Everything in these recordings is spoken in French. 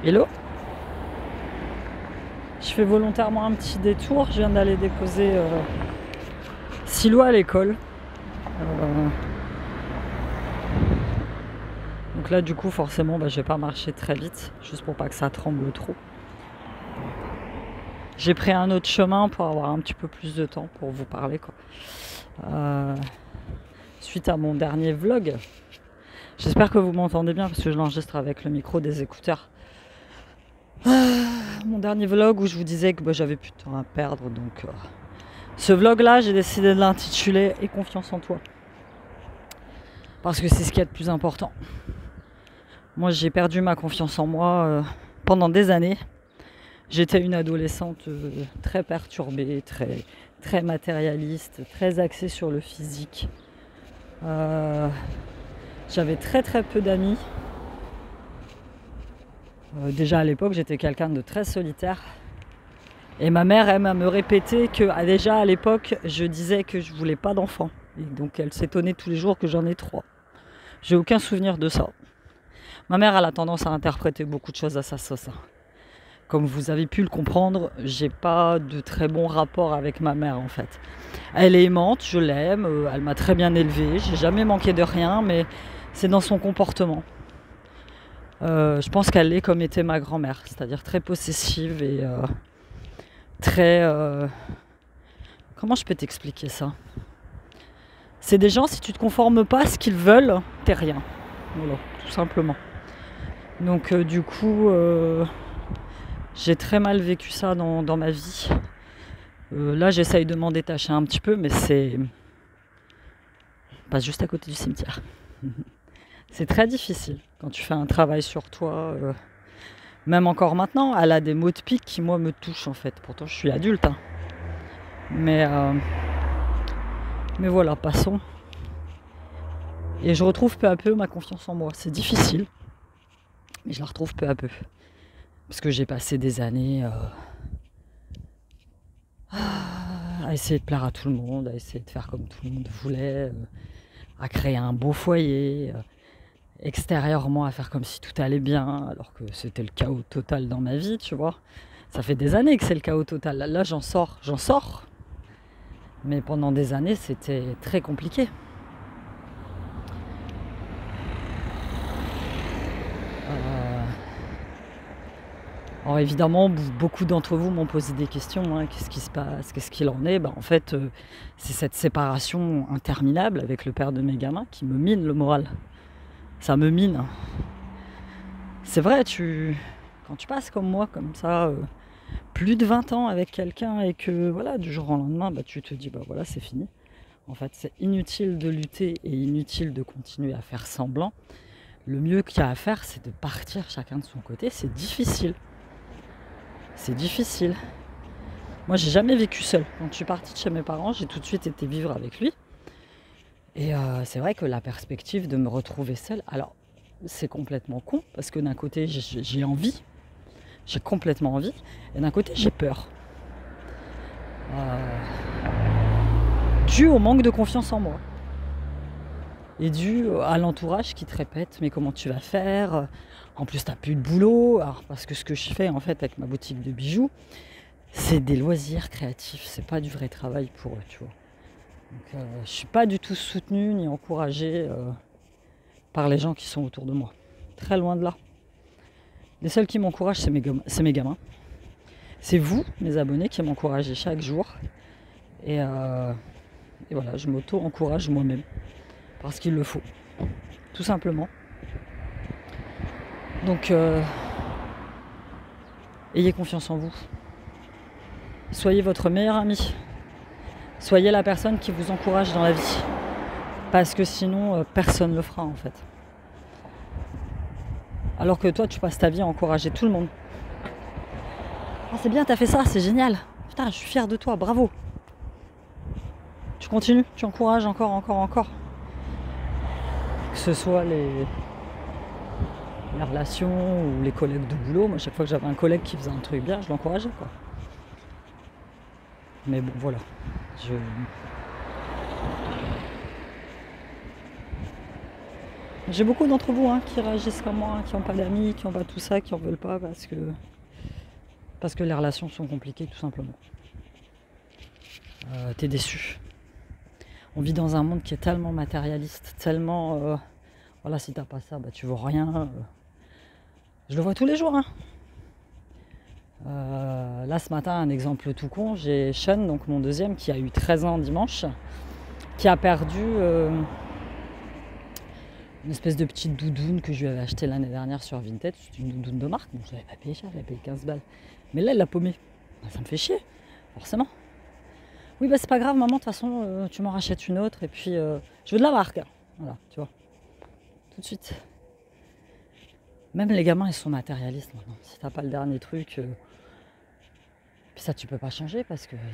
Hello. Je fais volontairement un petit détour. Je viens d'aller déposer Silo à l'école. Donc là, du coup, forcément, je vais pas marcher très vite, juste pour pas que ça tremble trop. J'ai pris un autre chemin pour avoir un petit peu plus de temps pour vous parler, quoi. Suite à mon dernier vlog, j'espère que vous m'entendez bien parce que je l'enregistre avec le micro des écouteurs. Mon dernier vlog où je vous disais que j'avais plus de temps à perdre, donc ce vlog là j'ai décidé de l'intituler « Aie confiance en toi » parce que c'est ce qui est le plus important. Moi j'ai perdu ma confiance en moi pendant des années. J'étais une adolescente très perturbée, très matérialiste, très axée sur le physique. J'avais très peu d'amis. Déjà à l'époque, j'étais quelqu'un de très solitaire. Et ma mère aime à me répéter que déjà à l'époque, je disais que je voulais pas d'enfants. Et donc elle s'étonnait tous les jours que j'en ai 3. J'ai aucun souvenir de ça. Ma mère, elle a tendance à interpréter beaucoup de choses à sa sauce. Comme vous avez pu le comprendre, j'ai pas de très bon rapport avec ma mère en fait. Elle est aimante, je l'aime, elle m'a très bien élevée, j'ai jamais manqué de rien, mais c'est dans son comportement. Je pense qu'elle est comme était ma grand-mère, c'est-à-dire très possessive et très... Comment je peux t'expliquer ça? C'est des gens, si tu te conformes pas à ce qu'ils veulent, t'es rien. Voilà, tout simplement. Donc du coup, j'ai très mal vécu ça dans ma vie. Là, j'essaye de m'en détacher un petit peu, mais c'est... pas juste à côté du cimetière. C'est très difficile quand tu fais un travail sur toi. Même encore maintenant, elle a des mots de pique qui, moi, me touchent en fait. Pourtant, je suis adulte. Hein. Mais voilà, passons. Et je retrouve peu à peu ma confiance en moi. C'est difficile, mais je la retrouve peu à peu. Parce que j'ai passé des années à essayer de plaire à tout le monde, à essayer de faire comme tout le monde voulait, à créer un beau foyer, extérieurement à faire comme si tout allait bien, alors que c'était le chaos total dans ma vie, tu vois. Ça fait des années que c'est le chaos total. Là, j'en sors. Mais pendant des années, c'était très compliqué. Alors évidemment, beaucoup d'entre vous m'ont posé des questions. Hein. Qu'est-ce qui se passe? Qu'est-ce qu'il en est? En fait, c'est cette séparation interminable avec le père de mes gamins qui me mine le moral. Ça me mine. C'est vrai, quand tu passes comme moi, comme ça, plus de 20 ans avec quelqu'un et que voilà, du jour au lendemain, tu te dis voilà, c'est fini. En fait, c'est inutile de lutter et inutile de continuer à faire semblant. Le mieux qu'il y a à faire, c'est de partir chacun de son côté. C'est difficile. C'est difficile. Moi, j'ai jamais vécu seule. Quand je suis partie de chez mes parents, j'ai tout de suite été vivre avec lui. Et c'est vrai que la perspective de me retrouver seule, alors c'est complètement con, parce que d'un côté, j'ai envie, j'ai complètement envie, et d'un côté, j'ai peur. Dû au manque de confiance en moi. Et dû à l'entourage qui te répète, mais comment tu vas faire? En plus, t'as plus de boulot. Alors, parce que ce que je fais en fait avec ma boutique de bijoux, c'est des loisirs créatifs, c'est pas du vrai travail pour eux, tu vois. Donc, je suis pas du tout soutenue ni encouragée par les gens qui sont autour de moi. Très loin de là. Les seuls qui m'encouragent, c'est mes gamins. C'est vous, mes abonnés, qui m'encouragez chaque jour. Et voilà, je m'auto-encourage moi-même. Parce qu'il le faut. Tout simplement. Donc, ayez confiance en vous. Soyez votre meilleur ami. Soyez la personne qui vous encourage dans la vie. Parce que sinon, personne ne le fera en fait. Alors que toi, tu passes ta vie à encourager tout le monde. Ah, c'est bien, t'as fait ça, c'est génial. Putain, je suis fière de toi, bravo. Tu continues, tu encourages encore. Que ce soit les relations ou les collègues de boulot. Moi, chaque fois que j'avais un collègue qui faisait un truc bien, je l'encourageais, quoi. Mais bon, voilà. J'ai beaucoup d'entre vous hein, qui réagissent comme moi, hein, qui n'ont pas d'amis, qui n'ont pas tout ça, qui n'en veulent pas parce que les relations sont compliquées tout simplement. T'es déçu. On vit dans un monde qui est tellement matérialiste, tellement... voilà, si t'as pas ça, bah tu vaux rien. Je le vois tous les jours. Hein. Là, ce matin, un exemple tout con, j'ai Sean, donc mon deuxième, qui a eu 13 ans dimanche, qui a perdu une espèce de petite doudoune que je lui avais achetée l'année dernière sur Vinted. C'est une doudoune de marque, donc je l'avais pas payé cher, je l'avais payé 15 balles. Mais là, elle l'a paumée. Bah, ça me fait chier, forcément. Oui, bah c'est pas grave, maman, de toute façon, tu m'en rachètes une autre, et puis je veux de la marque. Voilà, tu vois, tout de suite. Même les gamins, ils sont matérialistes maintenant. Si t'as pas le dernier truc, puis ça, tu peux pas changer parce qu'ils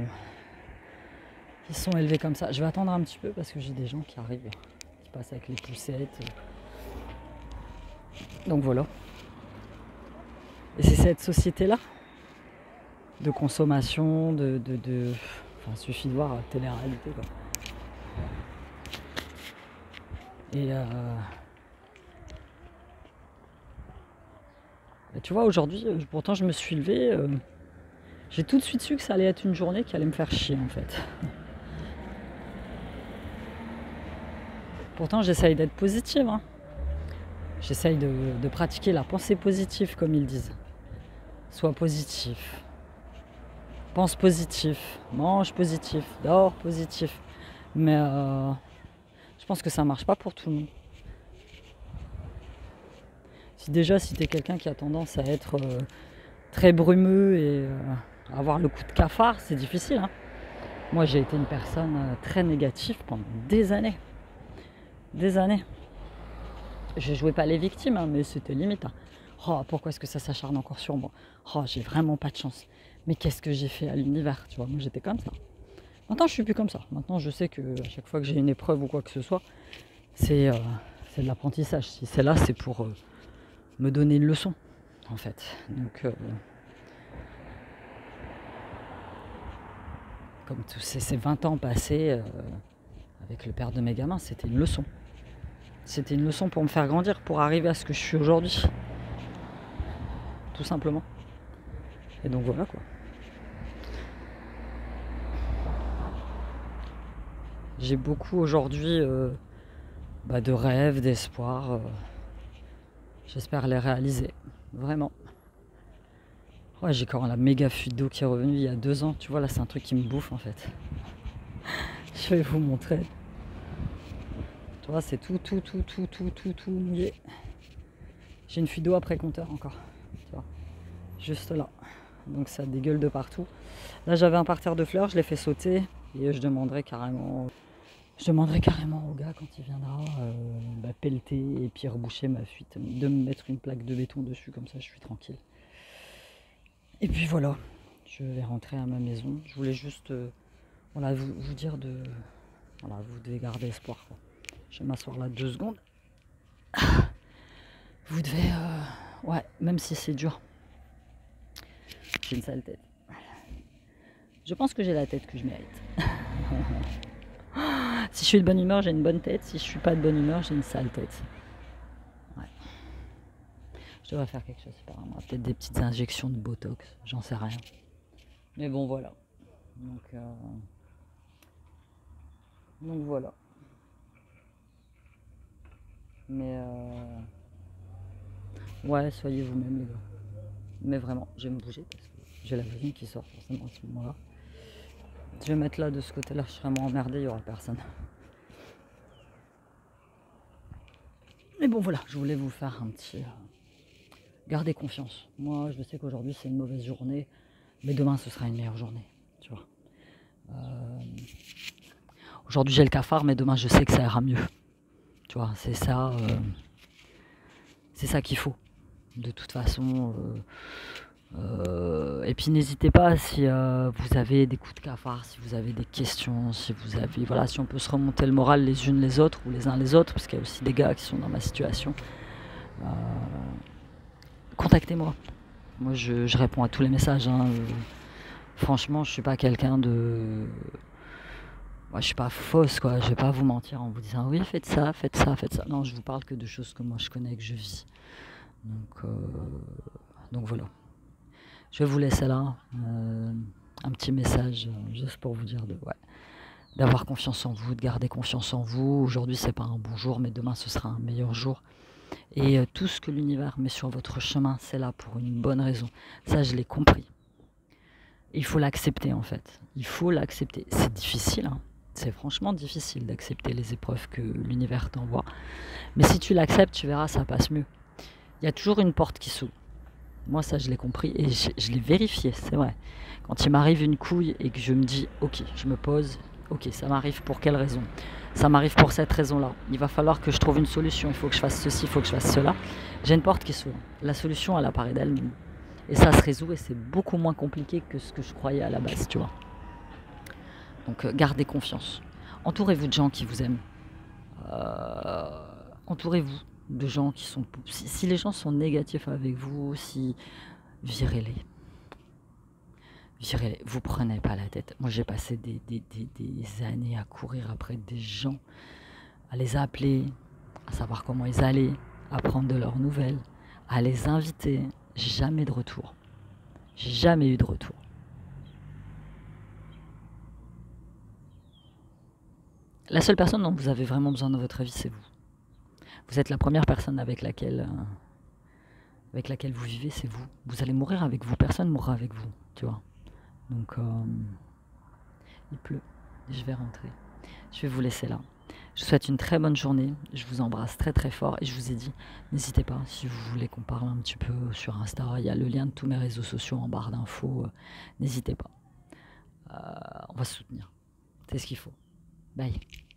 sont élevés comme ça. Je vais attendre un petit peu parce que j'ai des gens qui arrivent, qui passent avec les poussettes. Donc voilà. Et c'est cette société-là de consommation, Enfin, il suffit de voir la télé-réalité, quoi. Et tu vois, aujourd'hui, pourtant, je me suis levée. J'ai tout de suite su que ça allait être une journée qui allait me faire chier, en fait. Pourtant, j'essaye d'être positive. Hein. J'essaye de pratiquer la pensée positive, comme ils disent. Sois positif. Pense positif. Mange positif. Dors positif. Mais je pense que ça marche pas pour tout le monde. Si t'es quelqu'un qui a tendance à être très brumeux et avoir le coup de cafard, c'est difficile. Hein. Moi, j'ai été une personne très négative pendant des années. Des années. Je jouais pas les victimes, hein, mais c'était limite. Hein. Oh, pourquoi est-ce que ça s'acharne encore sur moi? Oh, j'ai vraiment pas de chance. Mais qu'est-ce que j'ai fait à l'univers? Tu vois, moi j'étais comme ça. Maintenant, je suis plus comme ça. Maintenant, je sais que à chaque fois que j'ai une épreuve ou quoi que ce soit, c'est de l'apprentissage. Si c'est là, c'est pour me donner une leçon, en fait. Donc, comme tous ces 20 ans passés avec le père de mes gamins, c'était une leçon. C'était une leçon pour me faire grandir, pour arriver à ce que je suis aujourd'hui. Tout simplement. Et donc voilà quoi. J'ai beaucoup aujourd'hui de rêves, d'espoir. J'espère les réaliser. Vraiment. Ouais, j'ai quand même la méga fuite d'eau qui est revenue il y a 2 ans. Tu vois, là, c'est un truc qui me bouffe en fait. Je vais vous montrer. Tu vois, c'est tout mouillé. J'ai une fuite d'eau après compteur encore. Tu vois, juste là. Donc ça dégueule de partout. Là, j'avais un parterre de fleurs, je l'ai fait sauter. Et je demanderai carrément au gars quand il viendra pelleter et puis reboucher ma fuite, de me mettre une plaque de béton dessus, comme ça je suis tranquille. Et puis voilà, je vais rentrer à ma maison. Je voulais juste vous dire vous devez garder espoir, quoi. Je vais m'asseoir là 2 secondes. Vous devez, même si c'est dur. J'ai une sale tête. Je pense que j'ai la tête que je mérite. Si je suis de bonne humeur, j'ai une bonne tête. Si je suis pas de bonne humeur, j'ai une sale tête. Ouais. Je devrais faire quelque chose, c'est pas grave. Peut-être des petites injections de Botox, j'en sais rien. Mais bon, voilà. Donc voilà. Mais ouais, soyez vous-même les gars. Mais vraiment, je vais me bouger parce que j'ai la voisine qui sort forcément à ce moment-là. Je vais mettre là de ce côté-là, je serai moins emmerdé, il n'y aura personne. Mais bon voilà, je voulais vous faire un petit... Gardez confiance. Moi, je sais qu'aujourd'hui c'est une mauvaise journée, mais demain ce sera une meilleure journée. Tu vois. Aujourd'hui j'ai le cafard, mais demain je sais que ça ira mieux. Tu vois, c'est ça qu'il faut. De toute façon... et puis n'hésitez pas si vous avez des coups de cafard, si vous avez des questions, si on peut se remonter le moral les unes les autres ou les uns les autres, parce qu'il y a aussi des gars qui sont dans ma situation. Contactez-moi. Moi je réponds à tous les messages. Hein. Franchement, je suis pas quelqu'un de Moi, je suis pas fausse, quoi. Je vais pas vous mentir en vous disant oui, faites ça, faites ça, faites ça. Non, je vous parle que de choses que moi je connais, que je vis. Donc, euh, donc voilà. Je vais vous laisser là. Un petit message juste pour vous dire ouais, d'avoir confiance en vous, de garder confiance en vous. Aujourd'hui, c'est pas un bon jour, mais demain, ce sera un meilleur jour. Et tout ce que l'univers met sur votre chemin, c'est là pour une bonne raison. Ça, je l'ai compris. Il faut l'accepter en fait. Il faut l'accepter. C'est difficile, hein. C'est franchement difficile d'accepter les épreuves que l'univers t'envoie. Mais si tu l'acceptes, tu verras, ça passe mieux. Il y a toujours une porte qui s'ouvre. Moi, ça, je l'ai compris et je l'ai vérifié, c'est vrai. Quand il m'arrive une couille et que je me dis, ok, je me pose, ok, ça m'arrive pour quelle raison? Ça m'arrive pour cette raison-là. Il va falloir que je trouve une solution. Il faut que je fasse ceci, il faut que je fasse cela. J'ai une porte qui s'ouvre. La solution, elle apparaît d'elle-même. Et ça se résout et c'est beaucoup moins compliqué que ce que je croyais à la base, tu vois. Donc gardez confiance. Entourez-vous de gens qui vous aiment. Entourez-vous de gens qui sont... Si les gens sont négatifs avec vous, si... virez-les. Virez-les. Vous prenez pas la tête. Moi, j'ai passé des années à courir après des gens, à les appeler, à savoir comment ils allaient, à prendre de leurs nouvelles, à les inviter. Jamais de retour. J'ai jamais eu de retour. La seule personne dont vous avez vraiment besoin dans votre vie, c'est vous. Vous êtes la première personne avec laquelle vous vivez, c'est vous. Vous allez mourir avec vous, personne ne mourra avec vous, tu vois. Donc, il pleut, je vais rentrer. Je vais vous laisser là. Je vous souhaite une très bonne journée, je vous embrasse très très fort et je vous ai dit, n'hésitez pas, si vous voulez qu'on parle un petit peu sur Insta, il y a le lien de tous mes réseaux sociaux en barre d'infos, n'hésitez pas. On va se soutenir, c'est ce qu'il faut. Bye.